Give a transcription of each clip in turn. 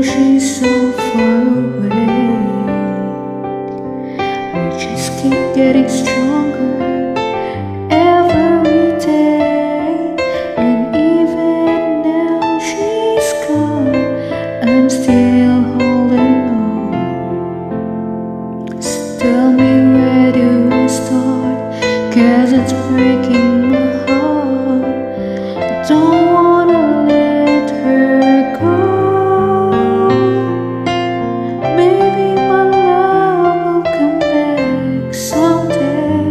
she's so far away. I just keep getting stronger every day, and even now she's gone, I'm still holding on. So tell me, where do I start? 'Cause it's breaking my heart. I don't wanna let her go. Maybe my love will come back someday.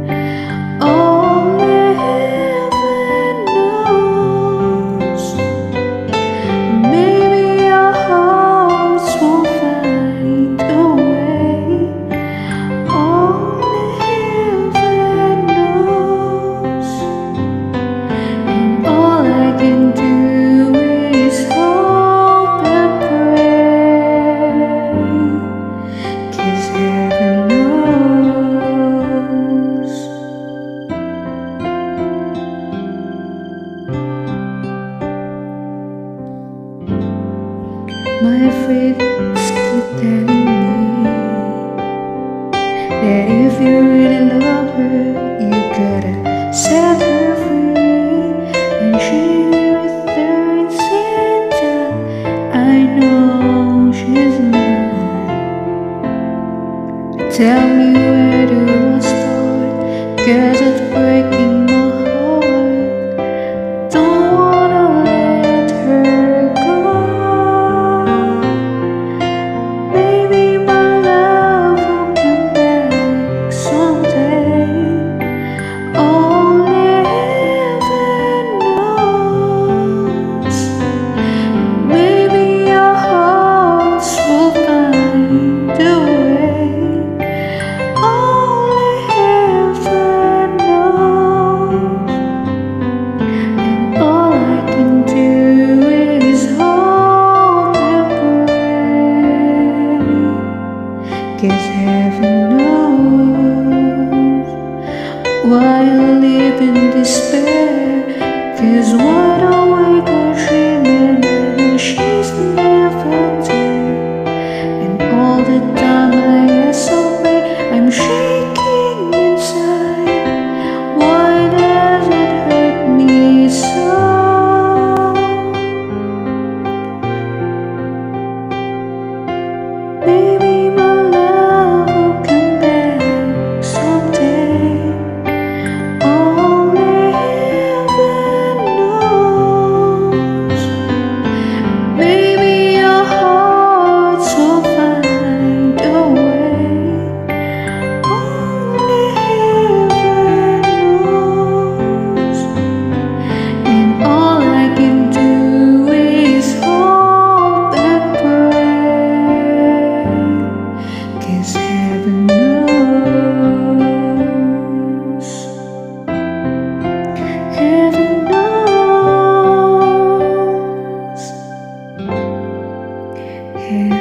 Only heaven knows. Maybe our hearts will find a way. Only heaven knows. And all I can do is hope and pray, 'cause heaven knows. My friends keep telling me that if you really love her, you gotta set her free. And she returns and I know she's mine. Tell me, where do I start? 'Cause it's breaking my heart. Don't wanna let her go. Maybe my love will come back someday. Only heaven knows. Maybe our hearts will find a way. Only heaven knows. And all I can do is hope and pray, 'cause heaven knows. Why I live in despair? 'Cause wide awake I dream and she's never there. And all the time I disobey, I'm shaking inside. Why does it hurt me so? Maybe my love will come back someday. Only heaven knows. Maybe our hearts will find a way. Only heaven knows. And all I can do is hope and pray, 'cause heaven knows. Heaven knows. Heaven